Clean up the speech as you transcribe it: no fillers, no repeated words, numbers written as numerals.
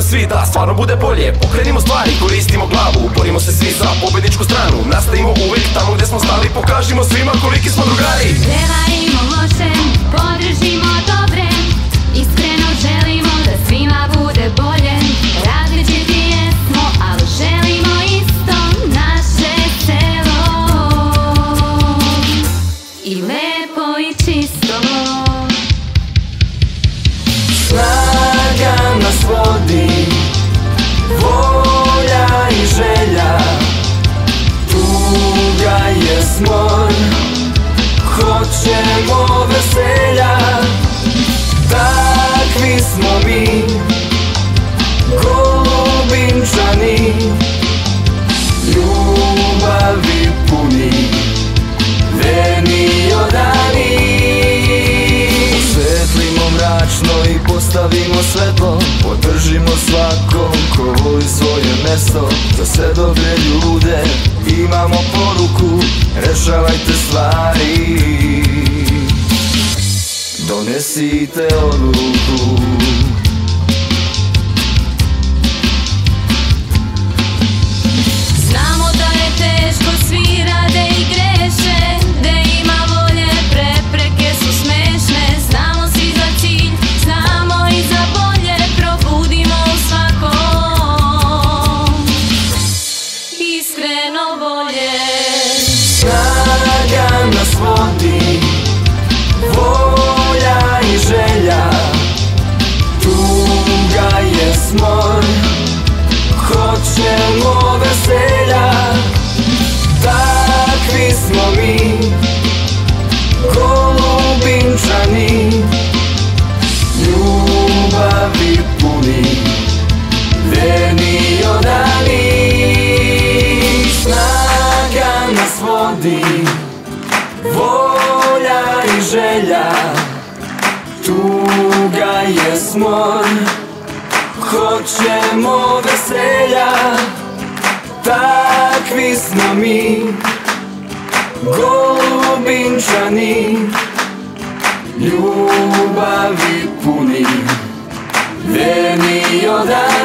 svi da stvarno bude bolje. Pokrenimo stvari, koristimo glavu, borimo se svi za pobedničku stranu. Nastavimo uvijek tamo gde smo stali, pokažimo svima koliki smo drugari. Prevarimo loše, podržimo dobre, iskreno želimo da svima bude bolje. Različiti jesmo, ali želimo isto naše selo. I lepo i čisto. Snaga nas vodi, volja i želja, tuga je smor, hoćemo veselja. Takvi smo mi, Golubinčani, ljubavi puni, verni odani. Osvetlimo mračno i postavimo svetlo, podržimo svakom ko voli svoje mesto. Za sve dobre ljude imamo poruku, rešavajte stvari, donesite odluku. Znamo da je teško, svi rade i greše, da ima volje, prepreke su smešne. Znamo svi za cilj, znamo i za bolje, probudimo u svakom iskreno bolje. Snaga nas vodi, volja i želja, tuga je smor, hoćemo veselja. Takvi smo mi, Golubinčani, ljubavi puni, verni odani. Snaga nas vodi, volja i želja, tuga je smor, hoćemo veselja. Takvi smo mi, Golubinčani, ljubavi puni, verni odani.